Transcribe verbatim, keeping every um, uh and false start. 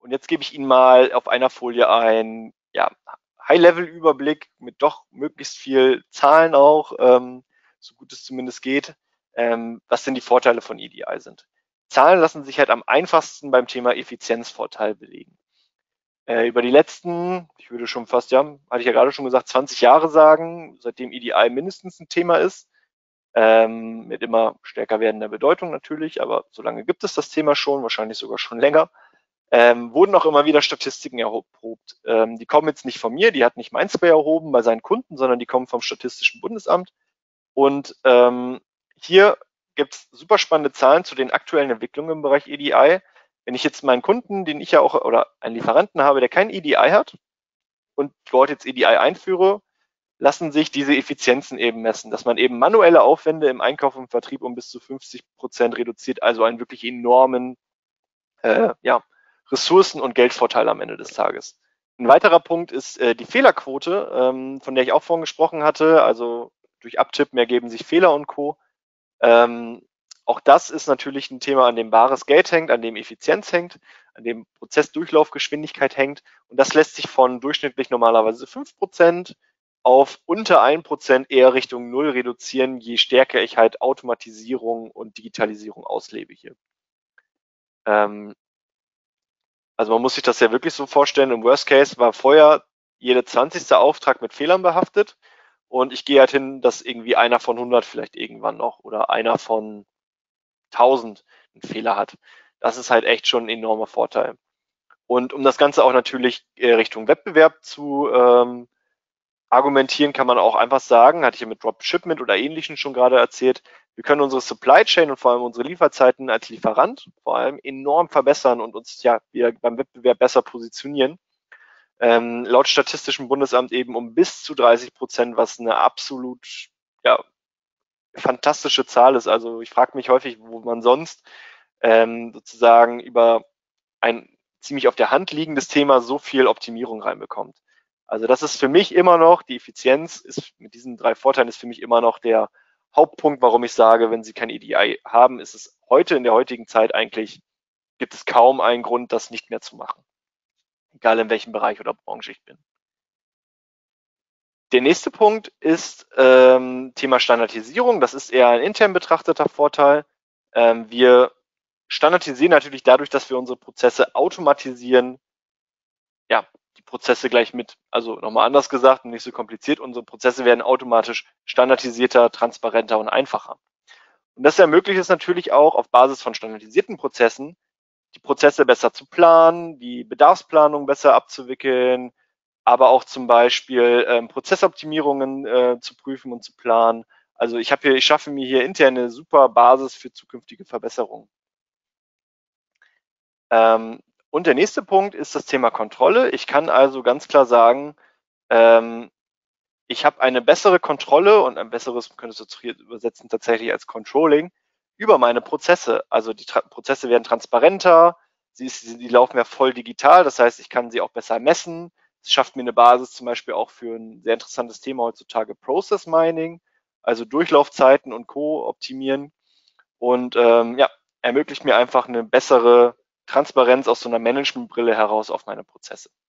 und jetzt gebe ich Ihnen mal auf einer Folie einen ja, High-Level-Überblick mit doch möglichst viel Zahlen auch, ähm, so gut es zumindest geht, ähm, was denn die Vorteile von E D I sind. Zahlen lassen sich halt am einfachsten beim Thema Effizienzvorteil belegen. Äh, über die letzten, ich würde schon fast, ja, hatte ich ja gerade schon gesagt, zwanzig Jahre sagen, seitdem E D I mindestens ein Thema ist, ähm, mit immer stärker werdender Bedeutung natürlich, aber so lange gibt es das Thema schon, wahrscheinlich sogar schon länger, ähm, wurden auch immer wieder Statistiken erprobt. Ähm, die kommen jetzt nicht von mir, die hat nicht Mainspray erhoben bei seinen Kunden, sondern die kommen vom Statistischen Bundesamt. Und ähm, hier gibt es super spannende Zahlen zu den aktuellen Entwicklungen im Bereich E D I. Wenn ich jetzt meinen Kunden, den ich ja auch, oder einen Lieferanten habe, der kein E D I hat und dort jetzt E D I einführe, lassen sich diese Effizienzen eben messen, dass man eben manuelle Aufwände im Einkauf und Vertrieb um bis zu fünfzig Prozent reduziert, also einen wirklich enormen äh, ja, Ressourcen- und Geldvorteil am Ende des Tages. Ein weiterer Punkt ist äh, die Fehlerquote, ähm, von der ich auch vorhin gesprochen hatte, also durch Abtippen ergeben sich Fehler und Co. Ähm, auch das ist natürlich ein Thema, an dem bares Geld hängt, an dem Effizienz hängt, an dem Prozessdurchlaufgeschwindigkeit hängt. Und das lässt sich von durchschnittlich normalerweise fünf Prozent auf unter ein Prozent eher Richtung Null reduzieren, je stärker ich halt Automatisierung und Digitalisierung auslebe hier. Ähm, also man muss sich das ja wirklich so vorstellen, im Worst Case war vorher jeder zwanzigste Auftrag mit Fehlern behaftet und ich gehe halt hin, dass irgendwie einer von hundert vielleicht irgendwann noch oder einer von tausend einen Fehler hat. Das ist halt echt schon ein enormer Vorteil. Und um das Ganze auch natürlich äh, Richtung Wettbewerb zu ähm, argumentieren, kann man auch einfach sagen, hatte ich ja mit Dropshipment oder Ähnlichem schon gerade erzählt, wir können unsere Supply Chain und vor allem unsere Lieferzeiten als Lieferant vor allem enorm verbessern und uns ja wieder beim Wettbewerb besser positionieren. Ähm, laut Statistischem Bundesamt eben um bis zu dreißig Prozent, was eine absolut ja, fantastische Zahl ist. Also ich frage mich häufig, wo man sonst ähm, sozusagen über ein ziemlich auf der Hand liegendes Thema so viel Optimierung reinbekommt. Also das ist für mich immer noch, die Effizienz ist mit diesen drei Vorteilen ist für mich immer noch der Hauptpunkt, warum ich sage, wenn Sie kein E D I haben, ist es heute in der heutigen Zeit eigentlich, gibt es kaum einen Grund, das nicht mehr zu machen. Egal in welchem Bereich oder Branche ich bin. Der nächste Punkt ist ähm, Thema Standardisierung. Das ist eher ein intern betrachteter Vorteil. Ähm, wir standardisieren natürlich dadurch, dass wir unsere Prozesse automatisieren, ja, die Prozesse gleich mit. Also nochmal anders gesagt und nicht so kompliziert. Unsere Prozesse werden automatisch standardisierter, transparenter und einfacher. Und das ermöglicht es natürlich auch auf Basis von standardisierten Prozessen, die Prozesse besser zu planen, die Bedarfsplanung besser abzuwickeln, aber auch zum Beispiel ähm, Prozessoptimierungen äh, zu prüfen und zu planen. Also ich habe hier, ich schaffe mir hier intern eine super Basis für zukünftige Verbesserungen. Ähm, und der nächste Punkt ist das Thema Kontrolle. Ich kann also ganz klar sagen, ähm, ich habe eine bessere Kontrolle und ein besseres, könntest du hier übersetzen, tatsächlich als Controlling über meine Prozesse. Also die Tra Prozesse werden transparenter, sie, ist, sie laufen ja voll digital, das heißt, ich kann sie auch besser messen. Es schafft mir eine Basis zum Beispiel auch für ein sehr interessantes Thema heutzutage, Process Mining, also Durchlaufzeiten und Co. optimieren und ähm, ja, ermöglicht mir einfach eine bessere Transparenz aus so einer Managementbrille heraus auf meine Prozesse.